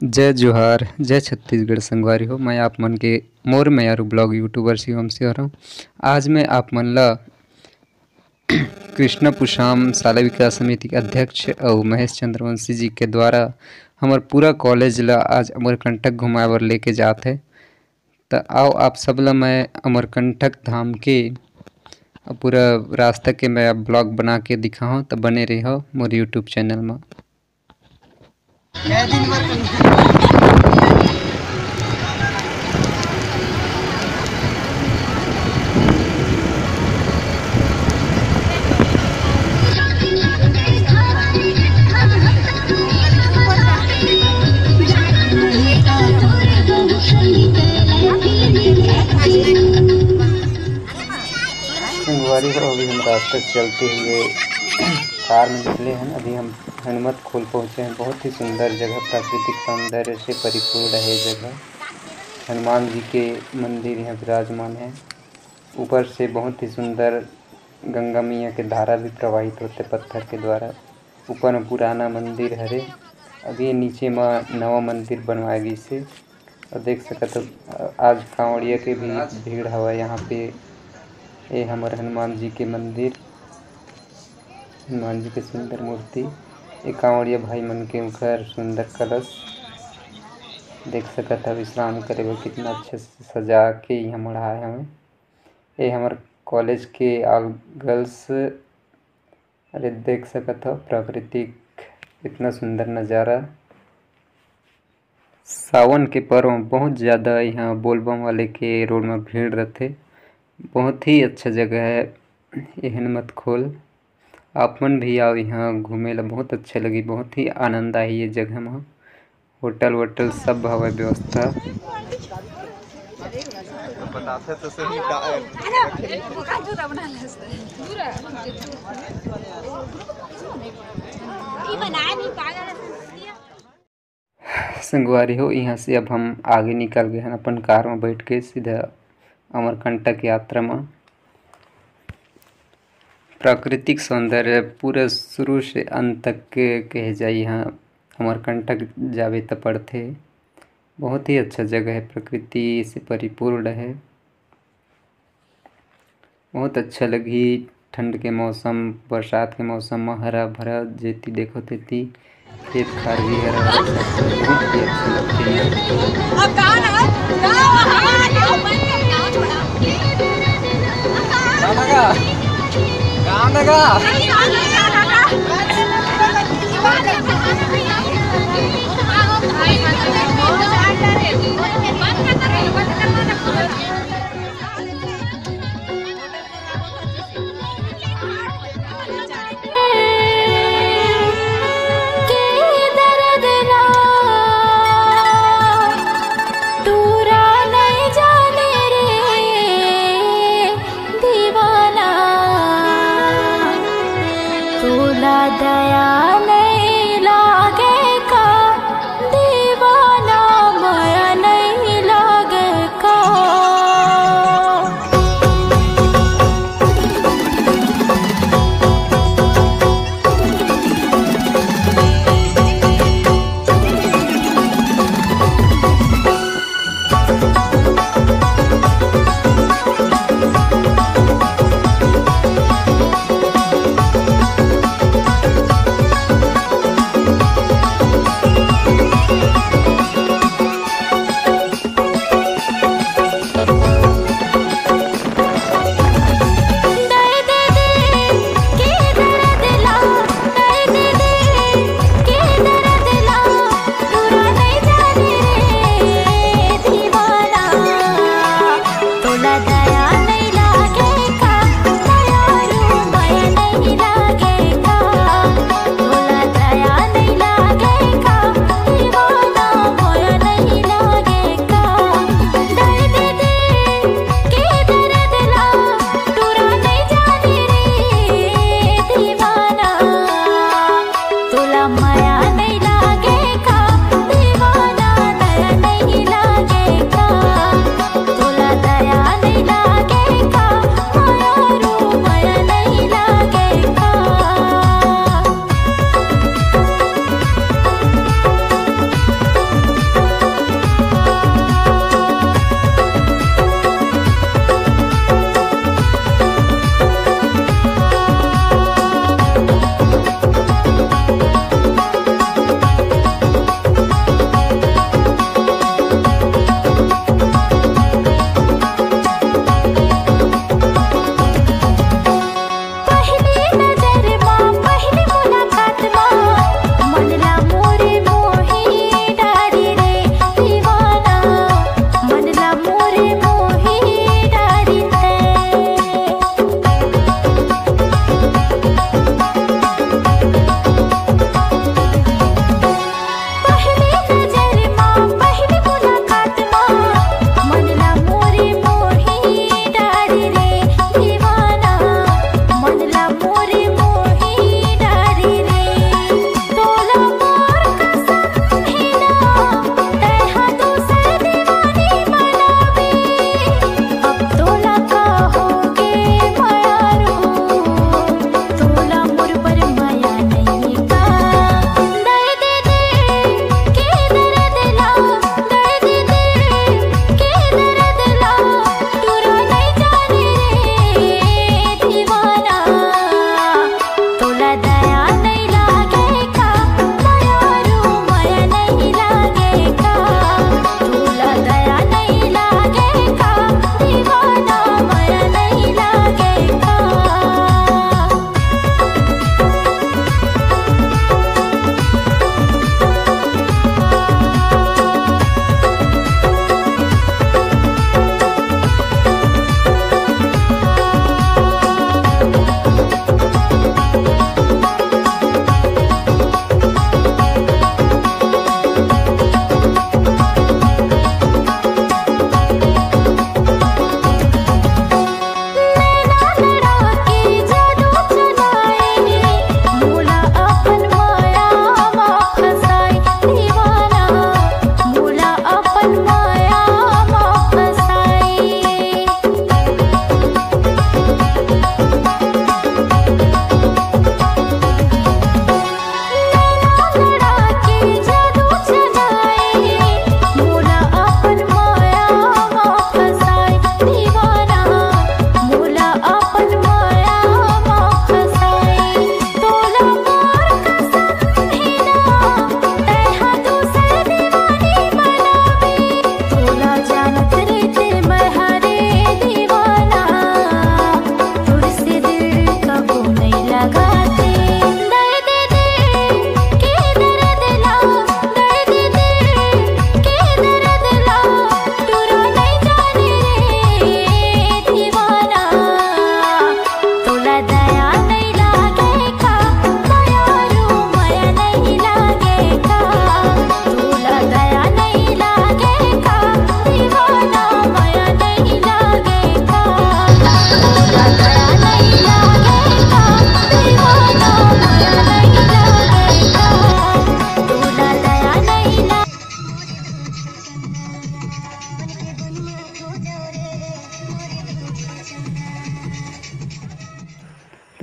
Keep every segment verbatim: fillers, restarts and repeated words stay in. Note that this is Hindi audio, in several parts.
जय जोहार, जय छत्तीसगढ़ संगवारी हो। मैं आप मन के मोर मैं यारू ब्लॉग यूट्यूबर शिवम से हो रहा हूँ। आज मैं आप मन ला कृष्ण पुषाम शाला विकास समिति के अध्यक्ष और महेश चंद्रवंशी जी के द्वारा हमार पूरा कॉलेज ला आज अमरकंटक घुमाए बर लेके जात है। तो आओ आप सब ला मैं अमरकंटक धाम के पूरा रास्ता के मैं ब्लॉग बना के दिखाऊँ। तो बने रहो मोर यूट्यूब चैनल में। संगवारी हो, अभी हम रास्ते चलते हुए कार में निकले हैं। अभी हम हनुमत खोल पहुँचे हैं। बहुत ही सुंदर जगह, प्राकृतिक सौंदर्य से परिपूर्ण है जगह। हनुमान जी के मंदिर यहाँ विराजमान है। ऊपर से बहुत ही सुंदर गंगा मैया के धारा भी प्रवाहित होते पत्थर के द्वारा। ऊपर में पुराना मंदिर हरे, अभी नीचे में नवा मंदिर बनवाए गई से। और देख सकते हो आज कांवड़िया के भी भीड़ हवा यहाँ पे। ये हमारे हनुमान जी के मंदिर, हनुमान जी के सुंदर मूर्ति। ये कांवड़िया भाई मन के घर सुंदर कलश देख सकते हो। विश्राम करे वो कितना अच्छे से सजा के यहाँ मढ़ाए हमें। ये हमारे कॉलेज के ऑल गर्ल्स, अरे देख सकते हो प्राकृतिक इतना सुंदर नज़ारा। सावन के पर्व में बहुत ज़्यादा यहाँ बोलबम वाले के रोड में भीड़ रहते। बहुत ही अच्छा जगह है ये हनुमत खोल। आप मन भी आओ यहाँ घूमे ला, बहुत अच्छा लगी। बहुत ही आनंद आई ये जगह में। होटल वोटल सब हवा व्यवस्था। तो सही संगवारी हो, यहाँ से अब हम आगे निकल गए हैं अपन कार में बैठ के सीधा अमरकंटक यात्रा में। प्राकृतिक सौंदर्य पूरा शुरू से अंत तक के कहे जाए यहाँ अमरकंटक जावे तो पड़ते। बहुत ही अच्छा जगह है, प्रकृति से परिपूर्ण है। बहुत अच्छा लगी। ठंड के मौसम, बरसात के मौसम में हरा भरा जेती देखो तेती खेत खार भी हरा हरा सब बहुत ही अच्छा लगते दया नहीं लागे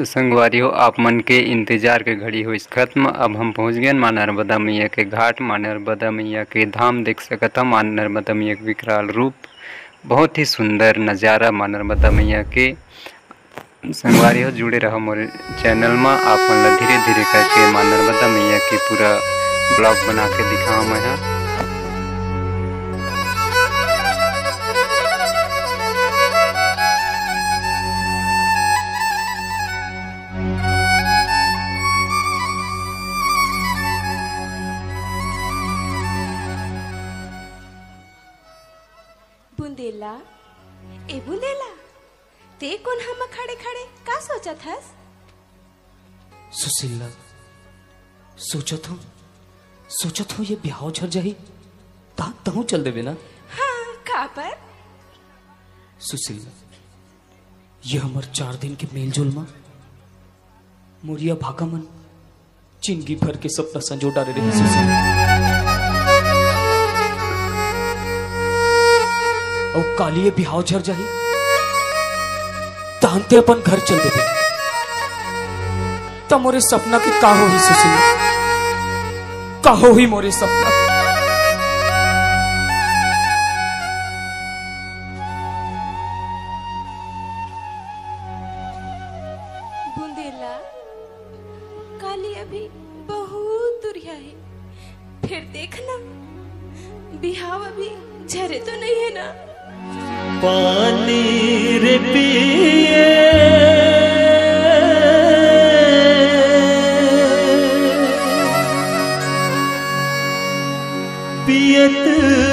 तो संगवारियों, आप मन के इंतजार के घड़ी हुई खत्म। अब हम पहुंच गए माँ नर्मदा मैया के घाट, माँ नर्मदा मैया के धाम देख सकता। माँ नर्मदा मैया के विकराल रूप, बहुत ही सुंदर नज़ारा माँ नर्मदा मैया के। संगवारियों, जुड़े रहो मोरे चैनल में। आप मन धीरे धीरे करके माँ नर्मदा मैया की पूरा ब्लॉग बना के दिखाऊँ मैं यहाँ। बुंदेला, ए बुंदेला, ते कौन हम खड़े खड़े का सोचत हस? सुशीला, सोचत हूँ सोचत हूँ ये बिहाव झर जाही ता तहु चल देवे ना। हाँ, का पर? सुशीला, ये हमार चार दिन के मेल जोल में मोरिया भागा मन जिंदगी भर के सपना संजो डाले रहे। सुशीला, और कालिए बिहाव झर जाही तानते अपन घर चल देवे तो मोरे सपना के का हो ही। सुशीला, का हो ही मोरे सपना। बुंदेला, काली अभी बहुत दुरिया है, फिर देखना बिहाव अभी झरे तो नहीं है ना। पानी रे पिए पियत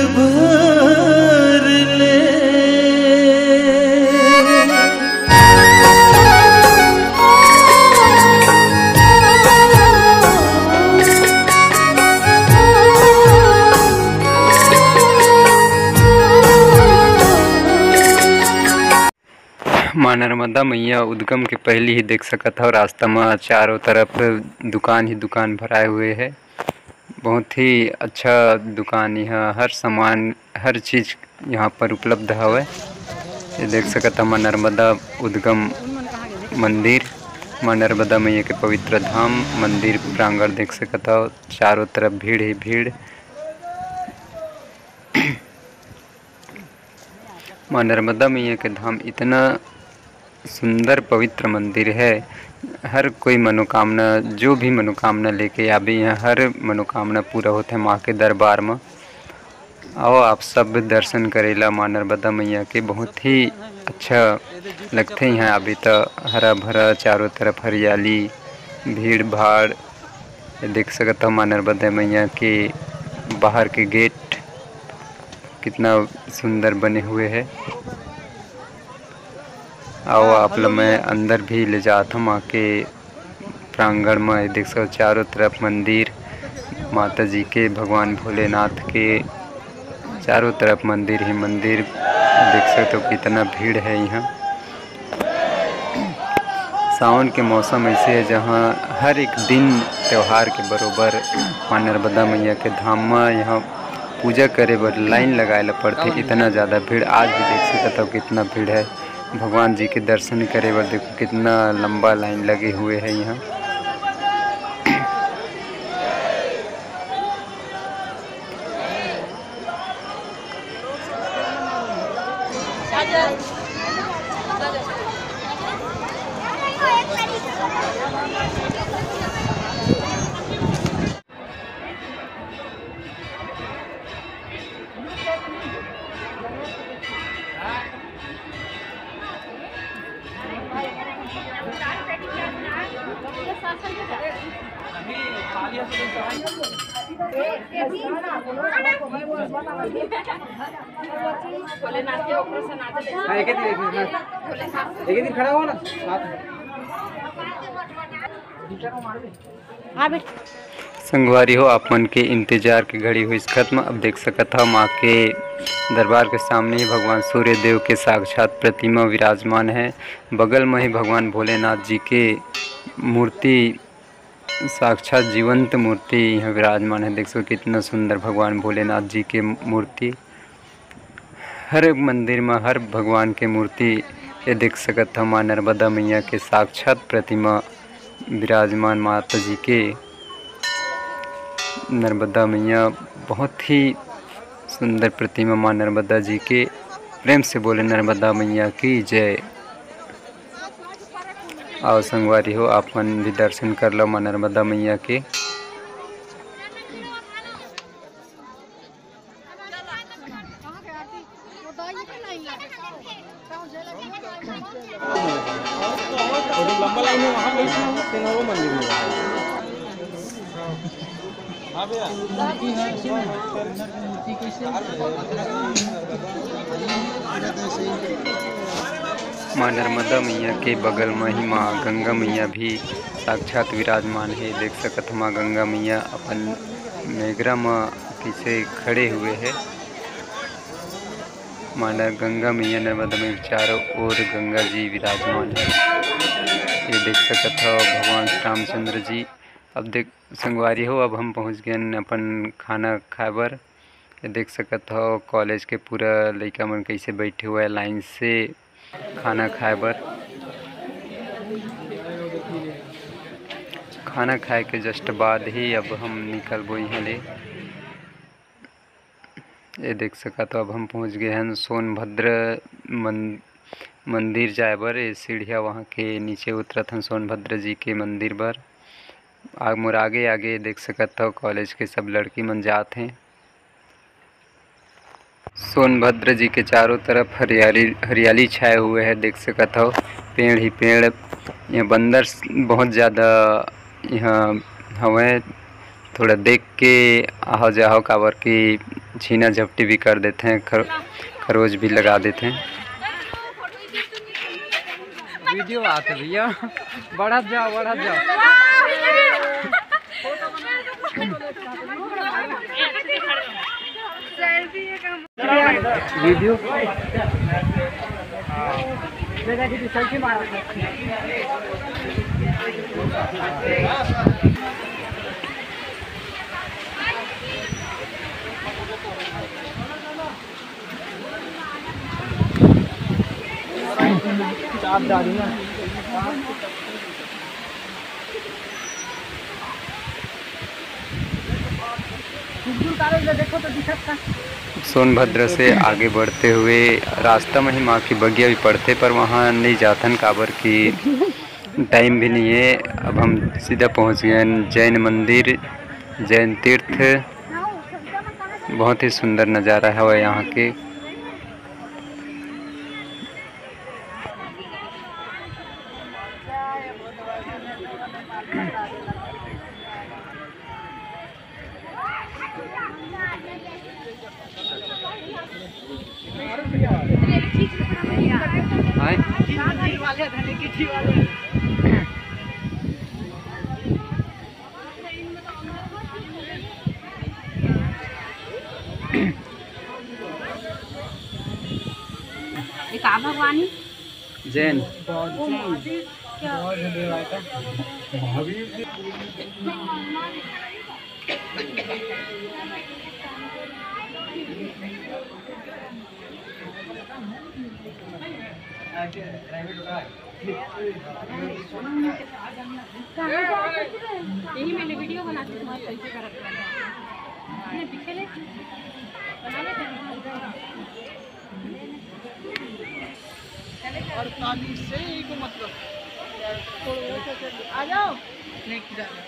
भर ले माँ नर्मदा मैया उद्गम के पहले ही देख सकता हो। रास्ता में चारों तरफ दुकान ही दुकान भराए हुए है। बहुत ही अच्छा दुकान, यहाँ हर सामान हर चीज़ यहाँ पर उपलब्ध है। ये देख सकता माँ नर्मदा उद्गम मंदिर, माँ नर्मदा मैया के पवित्र धाम मंदिर प्रांगण देख सकता हो। चारों तरफ भीड़ ही भीड़। माँ नर्मदा मैया के धाम इतना सुंदर पवित्र मंदिर है। हर कोई मनोकामना, जो भी मनोकामना लेके आवे यहाँ हर मनोकामना पूरा होता है माँ के दरबार में। आओ आप सब दर्शन करेला माँ नर्मदा मैया के। बहुत ही अच्छा लगते हैं यहाँ अभी तो, हरा भरा चारों तरफ हरियाली, भीड़ भाड़। देख सकता हूँ माँ नर्मदा मैया के बाहर के गेट कितना सुंदर बने हुए हैं। आओ आप लोग मैं अंदर भी ले जाता हूँ माँ के प्रांगण में। देख सकते चारों तरफ मंदिर, माता जी के, भगवान भोलेनाथ के चारों तरफ मंदिर ही मंदिर। देख सकते हो कितना भीड़ है यहाँ। सावन के मौसम ऐसे है जहाँ हर एक दिन त्यौहार के बरोबर माँ नर्मदा मैया के धाम में यहाँ पूजा करे बर लाइन लगाए ला पड़ते। इतना ज़्यादा भीड़ आज भी देख सकता हो कितना भीड़ है। भगवान जी के दर्शन करे बर देखो कितना लंबा लाइन लगे हुए हैं यहाँ। खड़ा हो ना संगवारी हो, आप मन के इंतजार की घड़ी हुई खत्म। अब देख सकता माँ के दरबार के सामने ही भगवान सूर्य देव के साक्षात प्रतिमा विराजमान है। बगल में ही भगवान भोलेनाथ जी के मूर्ति, साक्षात जीवंत मूर्ति यहाँ विराजमान है। देख सको कितना सुंदर भगवान भोलेनाथ जी के मूर्ति। हर मंदिर में हर भगवान के मूर्ति ये देख सकत हो माँ नर्मदा मैया के साक्षात प्रतिमा विराजमान माता जी के। नर्मदा मैया बहुत ही सुंदर प्रतिमा माँ नर्मदा जी के। प्रेम से बोले नर्मदा मैया की जय। आओ संगवारी हो आप मन भी दर्शन कर लो माँ नर्मदा मैया के। लंबा लाइन में वहाँ गई मंदिर में माँ नर्मदा मैया के बगल में ही माँ गंगा मैया भी साक्षात विराजमान है। देख सकत माँ गंगा मैया अपन मेघरा में पीछे खड़े हुए हैं। माँ गंगा मैया नर्मदा में चारों ओर गंगा जी विराजमान है। ये देख सकत हो भगवान रामचंद्र जी। अब देख संगवारी हो अब हम पहुँच गए अपन खाना खाए बर। ये देख सकत हो कॉलेज के पूरा लड़का मन कैसे बैठे हुए लाइन से खाना खाए बर। खाना खाए के जस्ट बाद ही अब हम निकलबो यहाँ ले। ये देख सकत हो अब हम पहुँच गए हैं सोनभद्र मन, मंदिर जाए बर। ये सीढ़िया वहाँ के नीचे उतरत हैं सोनभद्र जी के मंदिर बर। आग मोर आगे आगे देख सकत हो कॉलेज के सब लड़की मन जात हैं। सोनभद्र जी के चारों तरफ हरियाली हरियाली छाए हुए है। देख सकत हो पेड़ ही पेड़। यहाँ बंदर बहुत ज़्यादा यहाँ हवे। थोड़ा देख के आओ जाओ काबर की छीना झपटी भी कर देते हैं, खर खरोच भी लगा देते हैं। वीडियो आते भैया बढ़त जाओ बढ़त जाओ। वीडियो सेल्फी मारो। आप डाली ना देखो तो दिखता। सोनभद्र से आगे बढ़ते हुए रास्ता में ही माँ की बगिया भी पड़ते पर वहाँ नहीं जातन काबर की टाइम भी नहीं है। अब हम सीधा पहुँच गए जैन मंदिर जैन तीर्थ। बहुत ही सुंदर नज़ारा है वह यहाँ के। भगवानी जैन यही मैंने वीडियो बनाती हूँ कैसे करते हैं पीछे ले बना अड़तालीस से एक मतलब आ जाओ नेक्स्ट जाना।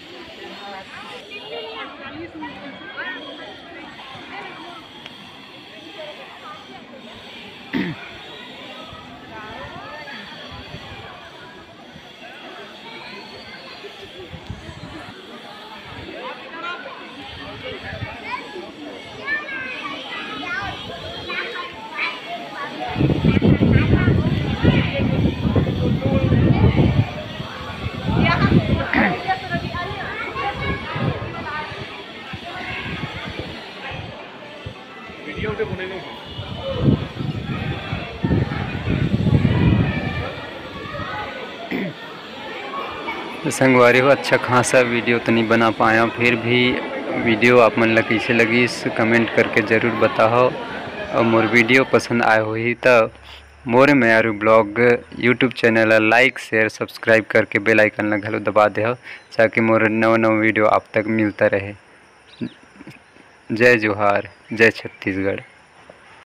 संगवारी हो अच्छा खासा वीडियो तो नहीं बना पाया, फिर भी वीडियो आप मन ला कैसे लगी कमेंट करके ज़रूर बताओ। और मोर वीडियो पसंद आए हुई तो मोर म्यारू blog YouTube channel like share subscribe करके बेल आइकन ला घलो दबा देहो ताकि मोर नवा नवा वीडियो आप तक मिलता रहे। जय जोहार, जय छत्तीसगढ़।